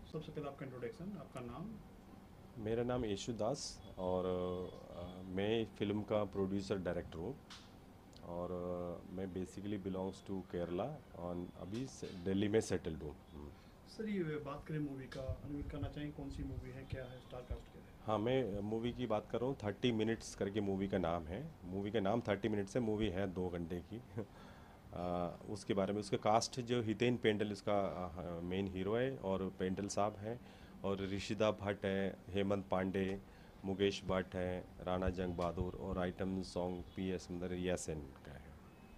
सबसे पहले आपका इंट्रोडक्शन, आपका नाम। मेरा नाम येशुदास और मैं फिल्म का प्रोड्यूसर डायरेक्टर हूँ। और मैं बेसिकली बिलोंग्स टू केरला और अभी दिल्ली में सेटल्ड हूँ। सर ये बात करें मूवी का, अनवील करना चाहिए कौन सी मूवी है, क्या है, स्टार कास्ट क्या है? हाँ, मैं मूवी की बात कर रहा हूँ। 30 मिनट्स करके मूवी का नाम है। मूवी का नाम 30 मिनट्स है। मूवी है 2 घंटे की। उसके बारे में उसका कास्ट जो हितेन पेंडल इसका मेन हीरो है और पेंडल साहब हैं। और ऋषिता भट्ट है, हेमंत पांडे, मुकेश भट्ट है, राणा जंग बहादुर और आइटम सॉन्ग पी एस मतलब यासन का है।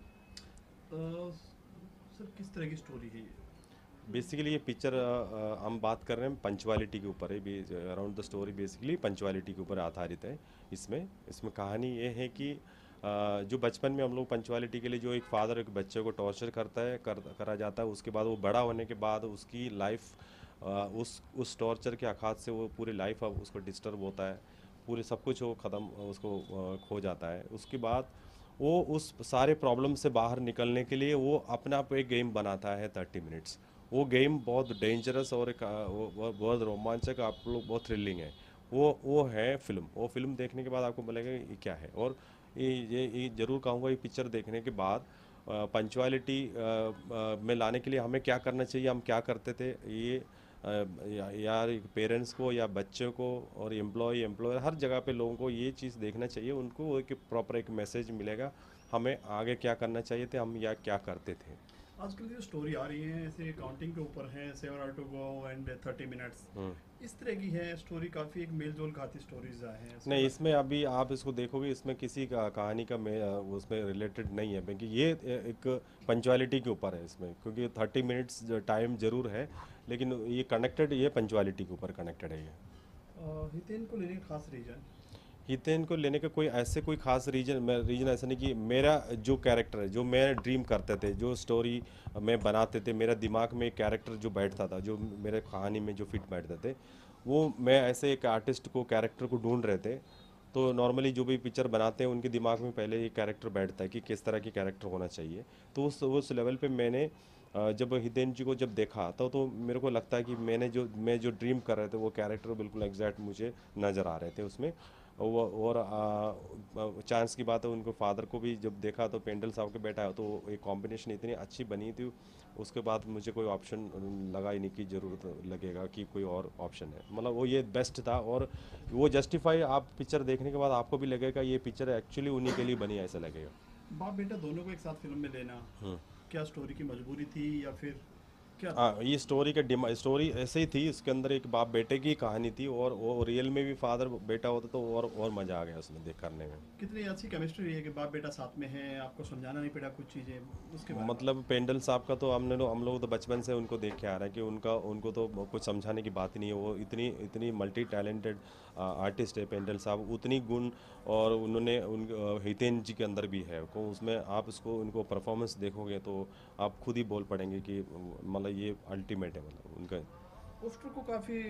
अ, सर किस तरह की स्टोरी है ये? बेसिकली ये पिक्चर हम बात कर रहे हैं पंचुअलिटी के ऊपर है। Around the story basically punctuality के ऊपर आधारित है। इसमें इसमें कहानी ये है कि जो बचपन में हम लोग पंचुअलिटी के लिए जो एक फादर एक बच्चे को टॉर्चर करता है करा जाता है, उसके बाद वो बड़ा होने के बाद उसकी लाइफ उस टॉर्चर के आघात से वो पूरी लाइफ अब उसको डिस्टर्ब होता है। पूरे सब कुछ वो ख़त्म उसको खो जाता है। उसके बाद वो उस सारे प्रॉब्लम से बाहर निकलने के लिए वो अपना आप एक गेम बनाता है 30 मिनट्स। वो गेम बहुत डेंजरस और एक बहुत रोमांचक, आप लोग बहुत थ्रिलिंग है। वो है फिल्म। वो फिल्म देखने के बाद आपको मिलेगा ये क्या है। और ये ज़रूर कहूँगा ये पिक्चर देखने के बाद पंचुअलिटी में लाने के लिए हमें क्या करना चाहिए, हम क्या करते थे ये यार पेरेंट्स को या बच्चों को और एम्प्लॉयर हर जगह पे लोगों को ये चीज़ देखना चाहिए। उनको एक प्रॉपर एक मैसेज मिलेगा हमें आगे क्या करना चाहिए थे हम या क्या करते थे। आजकल जो स्टोरी आ रही है ऐसे काउंटिंग के ऊपर है, 7 to go and 30 minutes, hmm. इस तरह की है स्टोरी, काफ़ी एक मेल जोल खाती स्टोरीज हैं, ऐसा नहीं, लगता इसमें अभी आप इसको देखोगे इसमें किसी का कहानी का में उसमें रिलेटेड नहीं है, क्योंकि ये एक पंचुअलिटी के ऊपर है इसमें। क्योंकि 30 मिनट्स टाइम जरूर है, लेकिन ये कनेक्टेड ये पंचुअलिटी के ऊपर कनेक्टेड है ये। है। हितेन को लेने का खास रीज़न? हितेन को लेने का कोई ऐसे कोई खास रीजन ऐसा नहीं कि मेरा जो कैरेक्टर है जो मैं ड्रीम करते थे जो स्टोरी में बनाते थे, मेरा दिमाग में एक कैरेक्टर जो बैठता था जो मेरे कहानी में जो फिट बैठते थे, वो मैं ऐसे एक आर्टिस्ट को कैरेक्टर को ढूंढ रहे थे। तो नॉर्मली जो भी पिक्चर बनाते हैं उनके दिमाग में पहले ये कैरेक्टर बैठता है कि किस तरह की कैरेक्टर होना चाहिए। तो उस लेवल पे मैंने जब हितेन जी को जब देखा तो मेरे को लगता है कि मैं जो ड्रीम कर रहे थे वो कैरेक्टर बिल्कुल एग्जैक्ट मुझे नज़र आ रहे थे उसमें। और चांस की बात है, उनको फादर को भी जब देखा तो पेंडल साहब के बेटा है, तो एक कॉम्बिनेशन इतनी अच्छी बनी थी। उसके बाद मुझे कोई ऑप्शन लगा ही नहीं कि ज़रूरत लगेगा कि कोई और ऑप्शन है, मतलब वो ये बेस्ट था। और वो जस्टिफाई आप पिक्चर देखने के बाद आपको भी लगेगा ये पिक्चर एक्चुअली उन्हीं के लिए बनी है, ऐसा लगेगा। बाप बेटा दोनों को एक साथ फिल्म में लेना, क्या स्टोरी की मजबूरी थी या फिर क्या था? हाँ, ये स्टोरी ऐसे ही थी। इसके अंदर एक बाप बेटे की कहानी थी और वो रियल में भी फादर बेटा होता तो और मज़ा आ गया उसमें देख करने में। कितनी अच्छी केमिस्ट्री रही है कि बाप बेटा साथ में है, आपको समझाना नहीं पड़ा कुछ चीज़ें, उसके बारे में मतलब पेंडल साहब का तो हम लोग तो बचपन से उनको देख के आ रहे हैं कि उनको तो कुछ समझाने की बात ही नहीं है। वो इतनी इतनी मल्टी टैलेंटेड आर्टिस्ट है पेंडल साहब, उतनी गुण और उन्होंने हितेन जी के अंदर भी है। को उसमें आप इसको उनको परफॉर्मेंस देखोगे तो आप खुद ही बोल पड़ेंगे कि मतलब ये अल्टीमेट है मतलब उनका। पोस्टर को काफ़ी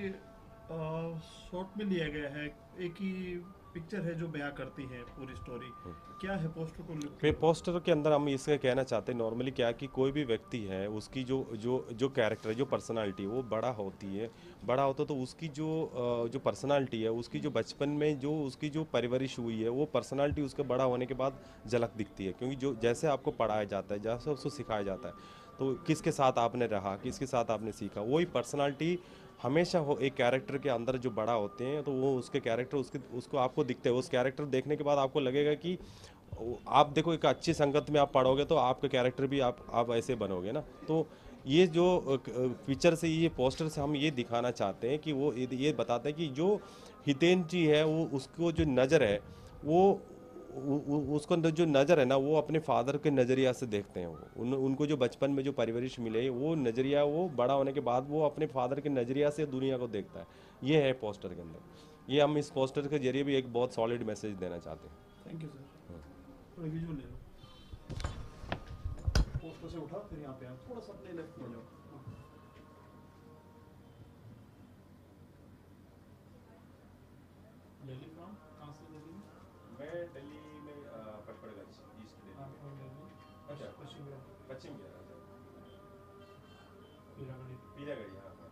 शॉर्ट में लिया गया है, एक ही पिक्चर है जो बयां करती है पूरी स्टोरी। क्या है पोस्टर को लिख के? पे पोस्टर के अंदर हम इसका कहना चाहते हैं नॉर्मली क्या कि कोई भी व्यक्ति है उसकी जो जो जो कैरेक्टर है जो पर्सनालिटी वो बड़ा होती है। बड़ा होता तो उसकी जो पर्सनालिटी है उसकी जो बचपन में जो उसकी जो परवरिश हुई है वो पर्सनालिटी उसके बड़ा होने के बाद झलक दिखती है। क्योंकि जो जैसे आपको पढ़ाया जाता है जैसे उसको सिखाया जाता है तो किसके साथ आपने रहा किसके साथ आपने सीखा वही पर्सनालिटी हमेशा हो एक कैरेक्टर के अंदर जो बड़ा होते हैं तो वो उसके कैरेक्टर उसको आपको दिखते हैं। उस कैरेक्टर देखने के बाद आपको लगेगा कि आप देखो एक अच्छी संगत में आप पढ़ोगे तो आपका कैरेक्टर भी आप ऐसे बनोगे ना। तो ये जो पिक्चर से ये पोस्टर से हम ये दिखाना चाहते हैं कि वो ये बताते हैं कि जो हितेन जी है वो उसको जो नज़र है वो उसको जो नज़र है ना वो अपने फादर के नज़रिया से देखते हैं। वो उनको जो बचपन में जो परवरिश मिले वो नज़रिया वो बड़ा होने के बाद वो अपने फादर के नज़रिया से दुनिया को देखता है। ये है पोस्टर के अंदर। ये हम इस पोस्टर के जरिए भी एक बहुत सॉलिड मैसेज देना चाहते हैं। Thank you sir. थोड़ा विजुअल ले लो, पोस्टर से उठा फिर यहाँ पे आप थोड़ा सा अपने लेफ्ट हो जाओ। हाँ। दिल्ली फ्रॉम कहाँ से दिल्ली में? मैं दिल्ली में पटपड़गंज ईस्ट दिल्ली हाँ में। फ्रॉम दिल्ली। अच्छा, पश्चिम बंगाल। पश्चिम गया था। पीरागढ़ी। पीरागढ़ी, हाँ हाँ।